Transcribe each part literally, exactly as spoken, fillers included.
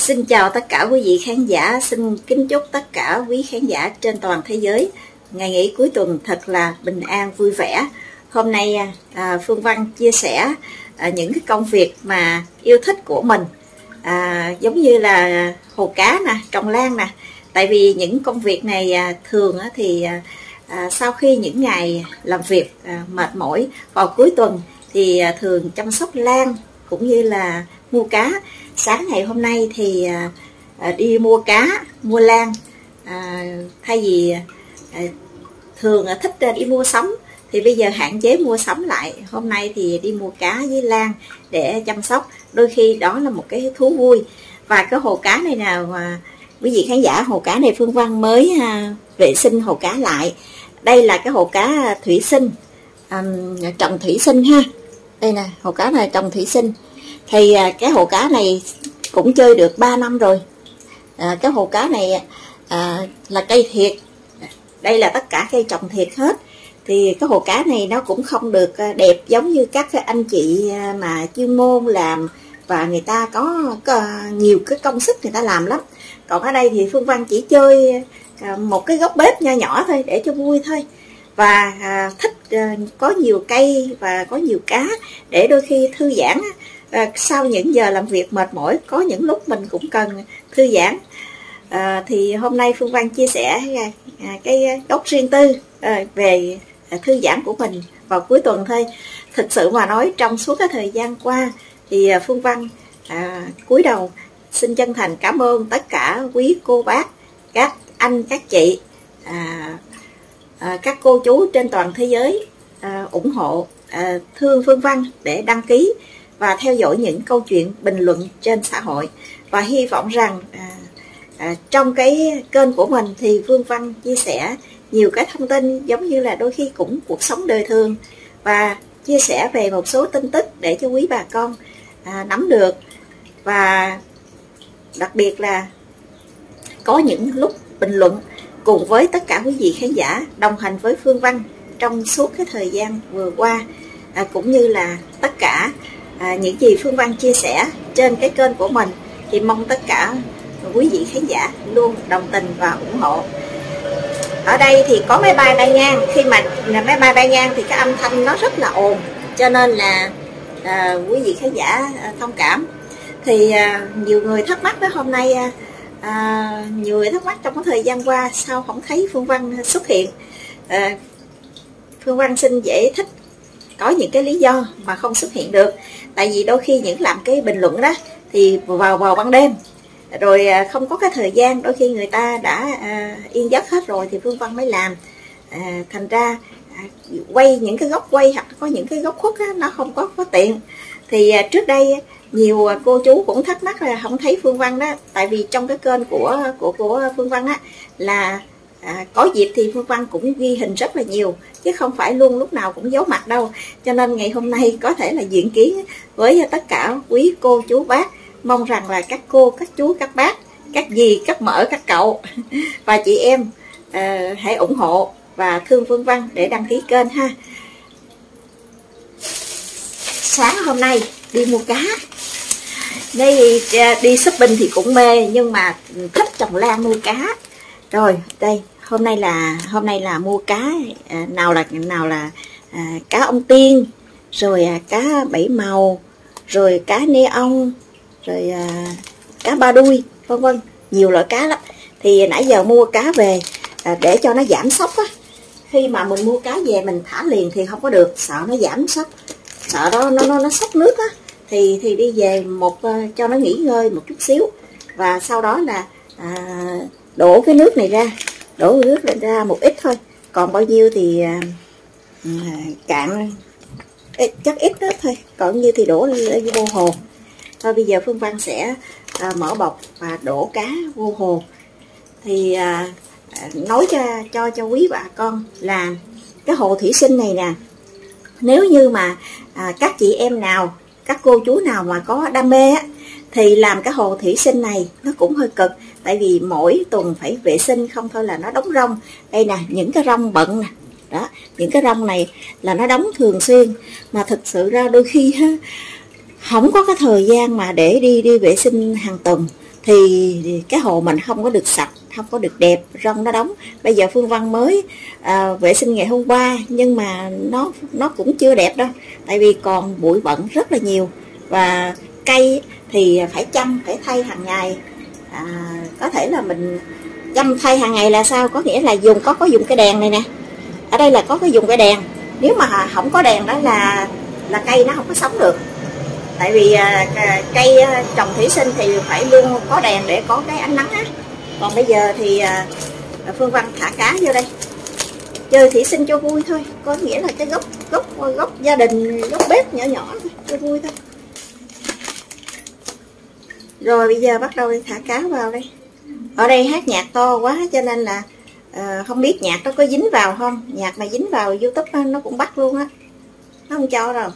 Xin chào tất cả quý vị khán giả, xin kính chúc tất cả quý khán giả trên toàn thế giới ngày nghỉ cuối tuần thật là bình an vui vẻ. Hôm nay à, Phương Văn chia sẻ à, những cái công việc mà yêu thích của mình, à, giống như là hồ cá nè, trồng lan nè. Tại vì những công việc này à, thường á, thì à, sau khi những ngày làm việc à, mệt mỏi vào cuối tuần thì à, thường chăm sóc lan cũng như là mua cá. Sáng ngày hôm nay thì à, đi mua cá, mua lan, à, thay vì à, thường à, thích đi mua sắm thì bây giờ hạn chế mua sắm lại. Hôm nay thì đi mua cá với lan để chăm sóc, đôi khi đó là một cái thú vui. Và cái hồ cá này nào mà quý vị khán giả, hồ cá này Phương Văn mới à, vệ sinh hồ cá lại. Đây là cái hồ cá thủy sinh, à, trồng thủy sinh ha. Đây nè, hồ cá này trồng thủy sinh. Thì à, cái hồ cá này cũng chơi được ba năm rồi. à, Cái hồ cá này à, là cây thiệt. Đây là tất cả cây trồng thiệt hết. Thì cái hồ cá này nó cũng không được đẹp giống như các anh chị mà chuyên môn làm, và người ta có, có nhiều cái công sức người ta làm lắm. Còn ở đây thì Phương Văn chỉ chơi một cái góc bếp nho nhỏ thôi để cho vui thôi. Và à, thích à, có nhiều cây và có nhiều cá để đôi khi thư giãn. À, sau những giờ làm việc mệt mỏi, có những lúc mình cũng cần thư giãn. À, thì hôm nay Phương Văn chia sẻ à, cái góc riêng tư à, về à, thư giãn của mình vào cuối tuần thôi. Thực sự mà nói, trong suốt cái thời gian qua thì à, Phương Văn à, cúi đầu xin chân thành cảm ơn tất cả quý cô bác, các anh, các chị, à, à, các cô chú trên toàn thế giới à, ủng hộ, à, thương Phương Văn để đăng ký và theo dõi những câu chuyện bình luận trên xã hội. Và hy vọng rằng à, à, trong cái kênh của mình thì Phương Văn chia sẻ nhiều cái thông tin giống như là đôi khi cũng cuộc sống đời thường, và chia sẻ về một số tin tức để cho quý bà con à, nắm được. Và đặc biệt là có những lúc bình luận cùng với tất cả quý vị khán giả đồng hành với Phương Văn trong suốt cái thời gian vừa qua, à, cũng như là tất cả à, những gì Phương Văn chia sẻ trên cái kênh của mình, thì mong tất cả quý vị khán giả luôn đồng tình và ủng hộ. Ở đây thì có máy bay bay ngang, khi mà máy bay bay ngang thì cái âm thanh nó rất là ồn, cho nên là à, quý vị khán giả à, thông cảm. Thì à, nhiều người thắc mắc đó, hôm nay à, nhiều người thắc mắc trong cái thời gian qua sao không thấy Phương Văn xuất hiện. à, Phương Văn xin giải thích có những cái lý do mà không xuất hiện được. Tại vì đôi khi những làm cái bình luận đó thì vào vào ban đêm rồi không có cái thời gian, đôi khi người ta đã à, yên giấc hết rồi thì Phương Văn mới làm. à, thành ra à, quay những cái góc quay hoặc có những cái góc khuất á, nó không có có tiện. Thì à, trước đây nhiều cô chú cũng thắc mắc là không thấy Phương Văn đó. Tại vì trong cái kênh của của của Phương Văn á là à, có dịp thì Phương Văn cũng ghi hình rất là nhiều, chứ không phải luôn lúc nào cũng giấu mặt đâu. Cho nên ngày hôm nay có thể là diện kiến với tất cả quý cô chú bác. Mong rằng là các cô, các chú, các bác, các dì, các mợ, các cậu và chị em à, hãy ủng hộ và thương Phương Văn để đăng ký kênh ha. Sáng hôm nay đi mua cá. Đây đi shopping thì cũng mê, nhưng mà thích trồng lan nuôi cá. Rồi đây, hôm nay là hôm nay là mua cá, à, nào là nào là à, cá ông tiên, rồi à, cá bảy màu, rồi cá neon, rồi à, cá ba đuôi, vân vân, nhiều loại cá lắm. Thì nãy giờ mua cá về à, để cho nó giảm sốc á. Khi mà mình mua cá về mình thả liền thì không có được, sợ nó giảm sốc, sợ đó nó nó nó sốc nước á. Thì thì đi về một uh, cho nó nghỉ ngơi một chút xíu, và sau đó là à, đổ cái nước này ra, đổ nước này ra một ít thôi, còn bao nhiêu thì à, cạn chắc ít đó thôi, còn như thì đổ vô hồ. Thôi bây giờ Phương Văn sẽ à, mở bọc và đổ cá vô hồ. Thì à, nói cho cho cho quý bà con là cái hồ thủy sinh này nè, nếu như mà à, các chị em nào, các cô chú nào mà có đam mê á, thì làm cái hồ thủy sinh này nó cũng hơi cực. Tại vì mỗi tuần phải vệ sinh, không thôi là nó đóng rong. Đây nè, những cái rong bận nè, đó, những cái rong này là nó đóng thường xuyên. Mà thực sự ra đôi khi ha, không có cái thời gian mà để đi đi vệ sinh hàng tuần. thì cái hồ mình không có được sạch, không có được đẹp, rong nó đóng. Bây giờ Phương Văn mới à, vệ sinh ngày hôm qua, nhưng mà nó nó cũng chưa đẹp đâu, tại vì còn bụi bẩn rất là nhiều. Và cây thì phải chăm, phải thay hàng ngày. À, có thể là mình chăm thay hàng ngày là sao? Có nghĩa là dùng có có dùng cái đèn này nè. Ở đây là có cái dùng cái đèn. Nếu mà không có đèn đó là là cây nó không có sống được. Tại vì à, cây trồng thủy sinh thì phải luôn có đèn để có cái ánh nắng á. Còn bây giờ thì à, Phương Văn thả cá vô đây chơi thủy sinh cho vui thôi, có nghĩa là cái góc góc góc gia đình, góc bếp nhỏ nhỏ thôi, cho vui thôi. Rồi bây giờ bắt đầu đi thả cá vào đây. Ở đây hát nhạc to quá cho nên là à, không biết nhạc nó có dính vào không. Nhạc mà dính vào YouTube nó cũng bắt luôn á, nó không cho đâu.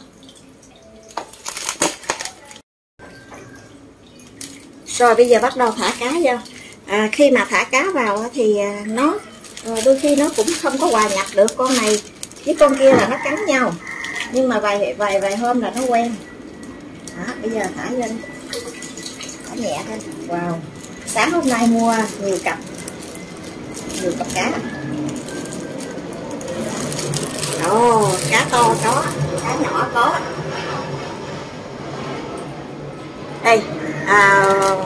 Rồi bây giờ bắt đầu thả cá vô. À, khi mà thả cá vào thì nó đôi khi nó cũng không có hòa nhập được. Con này với con kia là nó cắn nhau, nhưng mà vài vài vài hôm là nó quen. Đó, bây giờ thả lên, thả nhẹ thôi. Wow, sáng hôm nay mua nhiều cặp, nhiều cặp cá. Ồ, cá to có, cá nhỏ có. Đây, à,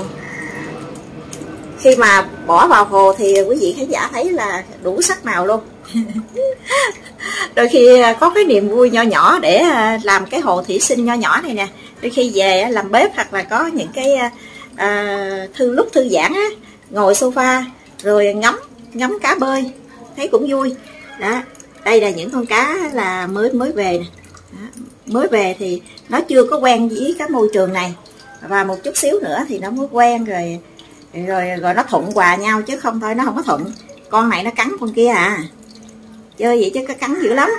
khi mà bỏ vào hồ thì quý vị khán giả thấy là đủ sắc màu luôn. Đôi khi có cái niềm vui nho nhỏ để làm cái hồ thủy sinh nho nhỏ này nè. Đôi khi về làm bếp hoặc là có những cái à, thư lúc thư giãn á, ngồi sofa rồi ngắm ngắm cá bơi thấy cũng vui. Đó, đây là những con cá là mới mới về nè. Đó, mới về thì nó chưa có quen với cái môi trường này, và một chút xíu nữa thì nó mới quen rồi rồi rồi nó thuận hòa nhau, chứ không thôi nó không có thuận. Con này nó cắn con kia à, chơi vậy chứ có cắn dữ lắm.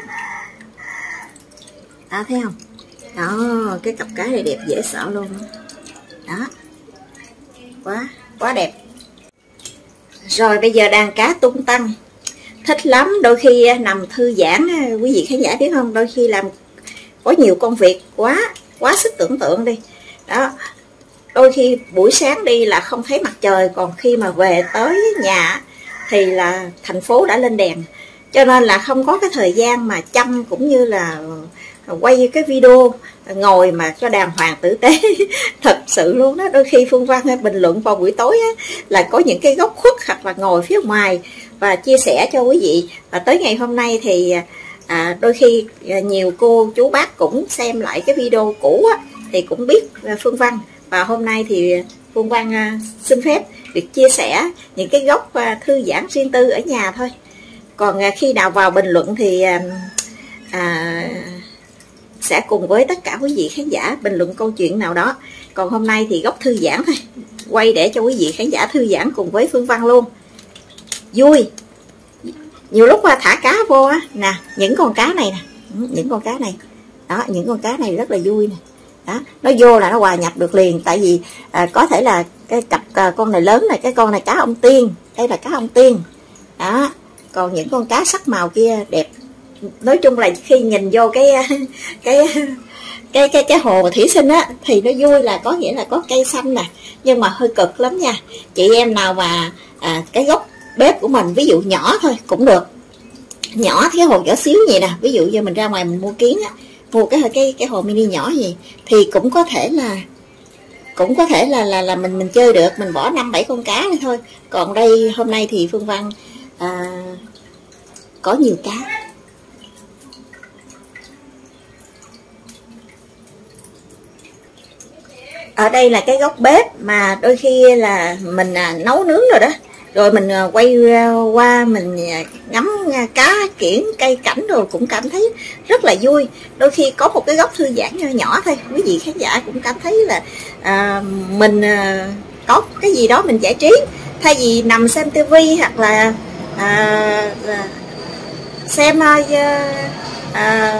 Đó, thấy không? Đó, cái cặp cá này đẹp dễ sợ luôn. Đó, quá quá đẹp. Rồi bây giờ đàn cá tung tăng, thích lắm. Đôi khi nằm thư giãn, quý vị khán giả biết không, đôi khi làm có nhiều công việc quá quá sức tưởng tượng đi. Đó, đôi khi buổi sáng đi là không thấy mặt trời, còn khi mà về tới nhà thì là thành phố đã lên đèn, cho nên là không có cái thời gian mà chăm cũng như là quay cái video ngồi mà cho đàng hoàng tử tế. Thật sự luôn đó. Đôi khi Phương Văn bình luận vào buổi tối á, là có những cái góc khuất hoặc là ngồi phía ngoài và chia sẻ cho quý vị. Và tới ngày hôm nay thì à, đôi khi nhiều cô chú bác cũng xem lại cái video cũ á, thì cũng biết Phương Văn. Và hôm nay thì Phương Văn xin phép được chia sẻ những cái góc thư giãn riêng tư ở nhà thôi. Còn khi nào vào bình luận thì à, sẽ cùng với tất cả quý vị khán giả bình luận câu chuyện nào đó. Còn hôm nay thì góc thư giãn thôi, quay để cho quý vị khán giả thư giãn cùng với Phương Văn luôn. Vui. Nhiều lúc thả cá vô á, nè, những con cá này nè, những con cá này. Đó, những con cá này rất là vui nè. Đó, nó vô là nó hòa nhập được liền. Tại vì à, có thể là cái cặp à, con này lớn này, cái con này cá ông tiên, đây là cá ông tiên. Đó, còn những con cá sắc màu kia đẹp. Nói chung là khi nhìn vô cái cái cái cái cái hồ thủy sinh á thì nó vui, là có nghĩa là có cây xanh nè, nhưng mà hơi cực lắm nha. Chị em nào mà à, cái góc bếp của mình ví dụ nhỏ thôi cũng được, nhỏ cái hồ nhỏ xíu vậy nè, ví dụ như mình ra ngoài mình mua kiến á, mua cái cái cái hồ mini nhỏ gì thì cũng có thể là cũng có thể là là là mình mình chơi được, mình bỏ năm bảy con cá này thôi. Còn đây hôm nay thì Phương Văn à, có nhiều cá. Ở đây là cái góc bếp mà đôi khi là mình à, nấu nướng rồi đó, rồi mình à, quay qua mình à, ngắm à, cá kiển cây cảnh rồi cũng cảm thấy rất là vui. Đôi khi có một cái góc thư giãn nhỏ nhỏ thôi, quý vị khán giả cũng cảm thấy là à, mình à, có cái gì đó mình giải trí, thay vì nằm xem tivi hoặc là à, xem à, à,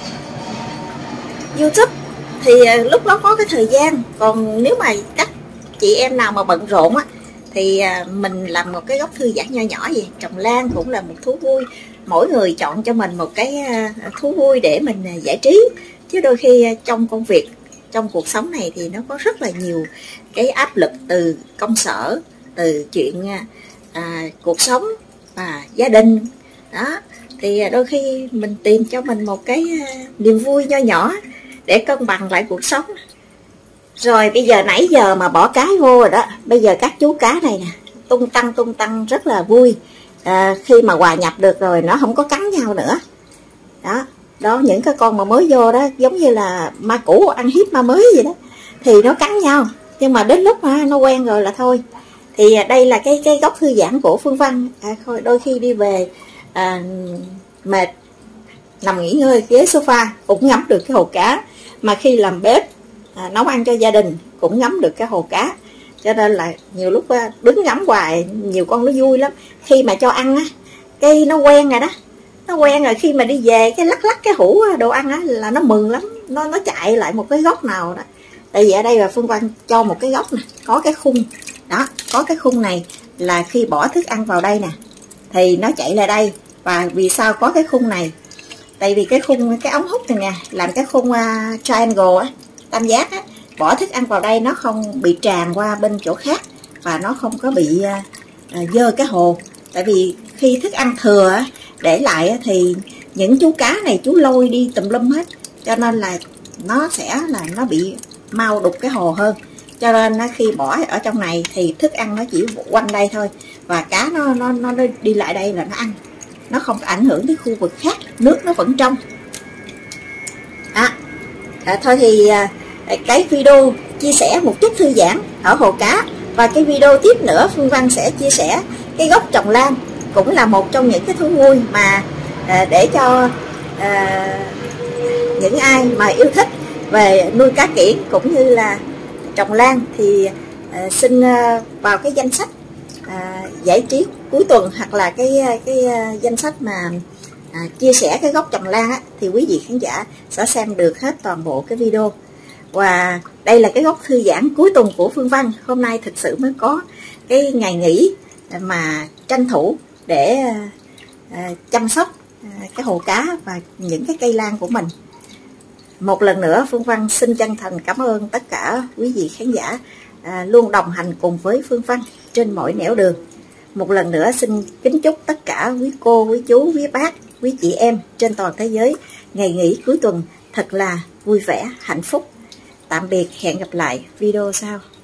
YouTube thì lúc đó có cái thời gian. Còn nếu mà các chị em nào mà bận rộn á thì mình làm một cái góc thư giãn nho nhỏ gì, trồng lan cũng là một thú vui. Mỗi người chọn cho mình một cái thú vui để mình giải trí, chứ đôi khi trong công việc trong cuộc sống này thì nó có rất là nhiều cái áp lực từ công sở, từ chuyện à, cuộc sống và gia đình đó, thì đôi khi mình tìm cho mình một cái niềm vui nho nhỏ để cân bằng lại cuộc sống. Rồi bây giờ nãy giờ mà bỏ cái vô rồi đó, bây giờ các chú cá này nè tung tăng tung tăng rất là vui. À, khi mà hòa nhập được rồi nó không có cắn nhau nữa đó. Đó, những cái con mà mới vô đó giống như là ma cũ ăn hiếp ma mới vậy đó, thì nó cắn nhau, nhưng mà đến lúc mà nó quen rồi là thôi. Thì đây là cái cái góc thư giãn của Phương Văn. À, đôi khi đi về à, mệt nằm nghỉ ngơi ghế sofa cũng ngắm được cái hồ cá, mà khi làm bếp à, nấu ăn cho gia đình cũng ngắm được cái hồ cá. Cho nên là nhiều lúc đứng ngắm hoài nhiều con nó vui lắm. Khi mà cho ăn á, cái nó quen rồi đó, nó quen rồi, khi mà đi về cái lắc lắc cái hũ đồ ăn á là nó mừng lắm, nó nó chạy lại một cái góc nào đó. Tại vì ở đây là Phương Văn cho một cái góc nè, có cái khung đó, có cái khung này là khi bỏ thức ăn vào đây nè thì nó chạy lại đây. Và vì sao có cái khung này? Tại vì cái khung, cái ống hút này nè, làm cái khung uh, triangle á, tam giác á, bỏ thức ăn vào đây nó không bị tràn qua bên chỗ khác và nó không có bị uh, uh, dơ cái hồ. Tại vì khi thức ăn thừa để lại thì những chú cá này chú lôi đi tùm lum hết, cho nên là nó sẽ là nó bị mau đục cái hồ hơn. Cho nên khi bỏ ở trong này thì thức ăn nó chỉ quanh đây thôi, và cá nó nó nó đi lại đây là nó ăn, nó không ảnh hưởng đến khu vực khác, nước nó vẫn trong. À, à, thôi thì à, cái video chia sẻ một chút thư giãn ở hồ cá, và cái video tiếp nữa Phương Văn sẽ chia sẻ cái gốc trồng lan, cũng là một trong những cái thú vui mà à, để cho à, những ai mà yêu thích về nuôi cá kiển cũng như là trồng lan thì à, xin à, vào cái danh sách à, giải trí cuối tuần, hoặc là cái cái à, danh sách mà à, chia sẻ cái gốc trồng lan á, thì quý vị khán giả sẽ xem được hết toàn bộ cái video. Và đây là cái góc thư giãn cuối tuần của Phương Văn. Hôm nay thực sự mới có cái ngày nghỉ mà tranh thủ để à, chăm sóc à, cái hồ cá và những cái cây lan của mình. Một lần nữa Phương Văn xin chân thành cảm ơn tất cả quý vị khán giả à, luôn đồng hành cùng với Phương Văn trên mọi nẻo đường. Một lần nữa xin kính chúc tất cả quý cô, quý chú, quý bác, quý chị em trên toàn thế giới ngày nghỉ cuối tuần thật là vui vẻ, hạnh phúc. Tạm biệt, hẹn gặp lại video sau.